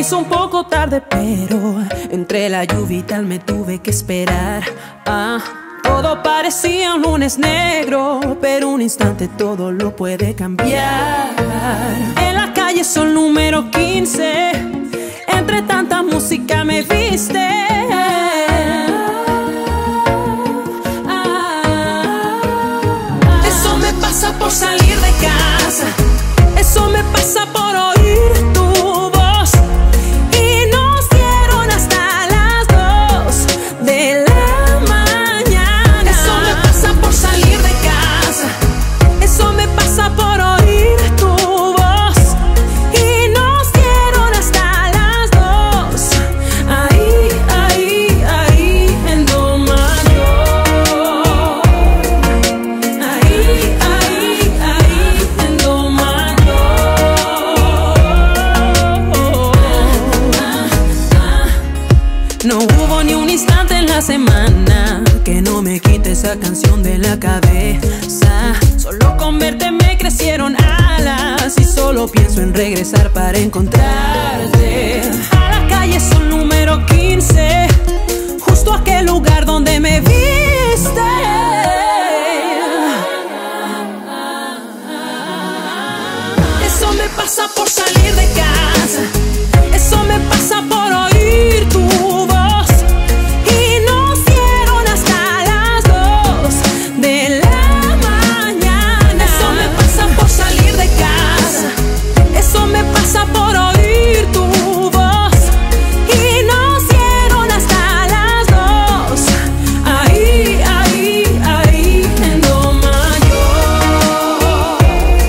hizo un poco tarde, pero entre la lluvia y tal me tuve que esperar. Todo parecía un lunes negro, pero un instante todo lo puede cambiar. En la calle Sol número 15, entre tanta música me viste. Eso me pasa por salir de casa, eso me pasa por oír tu voz. Y nos dieron hasta las 2 de la mañana. Eso me pasa por salir de casa, eso me pasa por oír tu voz. Y nos dieron hasta las 2, ahí, ahí, ahí en Do mayor. Ahí, ahí, ahí en Do mayor. No hubo ni un instante en la semana que no me quite esa canción de la cabeza. Solo con verte me crecieron alas y solo pienso en regresar para encontrarte. A la calle Sol número 15, justo aquel lugar donde me viste. Eso me pasa por salir de casa, eso me pasa por oír tu voz. Y nos dieron hasta las 2 de la mañana. Eso me pasa por salir de casa, eso me pasa por oír tu voz. Y nos dieron hasta las 2, ahí, ahí, ahí en Do mayor.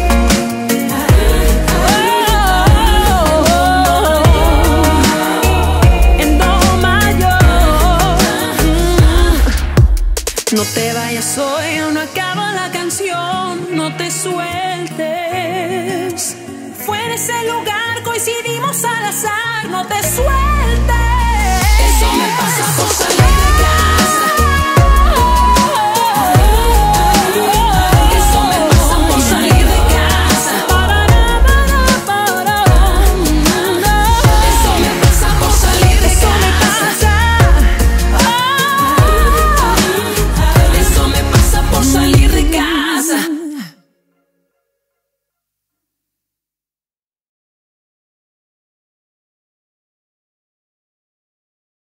En Do mayor. No te vayas hoy,